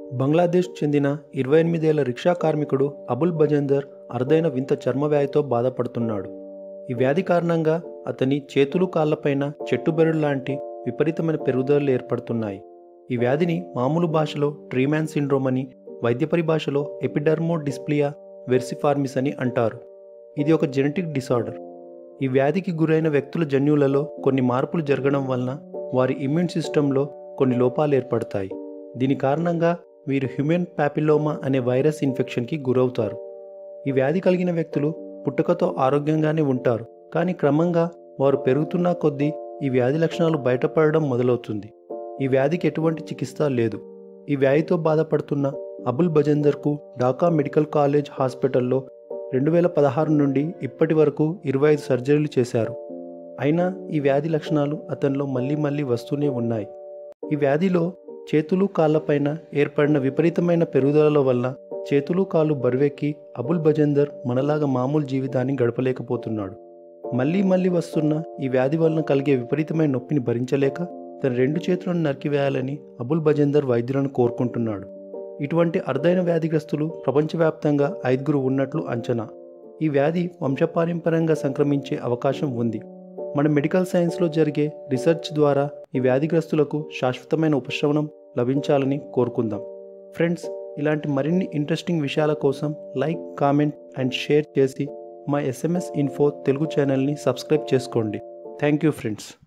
బంగ్లాదేశ్ చెందిన 28 ఏళ్ల రిక్షా కార్మికుడు అబుల్ బజేందర్ అరుదైన వింత చర్మ వ్యాధితో బాధపడుతున్నాడు. ఈ వ్యాధి కారణంగా అతని చేతులు కాళ్లపైన చెట్టుబెరడు లాంటి విపరీతమైన పెరుగుదలలు ఏర్పడుతున్నాయి. ఈ వ్యాధిని మామూలు భాషలో ట్రీమ్యాన్ సిండ్రోమ్ అని, వైద్య పరిభాషలో ఎపిడర్మోడిస్ప్లియా వెర్సిఫార్మిస్ అని అంటారు. ఇది ఒక జెనెటిక్ డిసార్డర్. ఈ వ్యాధికి గురైన వ్యక్తుల జన్యువులలో కొన్ని మార్పులు జరగడం వలన వారి ఇమ్యూన్ సిస్టంలో కొన్ని లోపాలు ఏర్పడతాయి. దీని కారణంగా వీరు హ్యూమన్ ప్యాపిలోమా అనే వైరస్ ఇన్ఫెక్షన్కి గురవుతారు. ఈ వ్యాధి కలిగిన వ్యక్తులు పుట్టుకతో ఆరోగ్యంగానే ఉంటారు, కానీ క్రమంగా వారు పెరుగుతున్న కొద్దీ ఈ వ్యాధి లక్షణాలు బయటపడడం మొదలవుతుంది. ఈ వ్యాధికి ఎటువంటి చికిత్స లేదు. ఈ వ్యాధితో బాధపడుతున్న అబుల్ బజేందర్కు ఢాకా మెడికల్ కాలేజ్ హాస్పిటల్లో 2016 నుండి ఇప్పటి వరకు 25 సర్జరీలు చేశారు. అయినా ఈ వ్యాధి లక్షణాలు అతనిలో మళ్ళీ వస్తూనే ఉన్నాయి. ఈ వ్యాధిలో చేతులు కాళ్లపైన ఏర్పడిన విపరీతమైన పెరుగుదల వల్ల చేతులు కాళ్ళు బరువెక్కి అబుల్ బజేందర్ మనలాగా మామూలు జీవితాన్ని గడపలేకపోతున్నాడు. మళ్ళీ వస్తున్న ఈ వ్యాధి వలన కలిగే విపరీతమైన నొప్పిని భరించలేక తన 2 చేతులను నరికివేయాలని అబుల్ బజేందర్ వైద్యులను కోరుకుంటున్నాడు. ఇటువంటి అరుదైన వ్యాధిగ్రస్తులు ప్రపంచవ్యాప్తంగా 5 ఉన్నట్లు అంచనా. ఈ వ్యాధి వంశపారంపర్యంగా సంక్రమించే అవకాశం ఉంది. మన మెడికల్ సైన్స్లో జరిగే రీసెర్చ్ ద్వారా ఈ వ్యాధిగ్రస్తులకు శాశ్వతమైన ఉపశమనం లభించాలని కోరుకుందాం. ఫ్రెండ్స్, ఇలాంటి మరిన్ని ఇంట్రెస్టింగ్ విషయాల కోసం లైక్, కామెంట్ అండ్ షేర్ చేసి మా SMS Info తెలుగు ఛానల్ని సబ్స్క్రైబ్ చేసుకోండి. Thank you friends.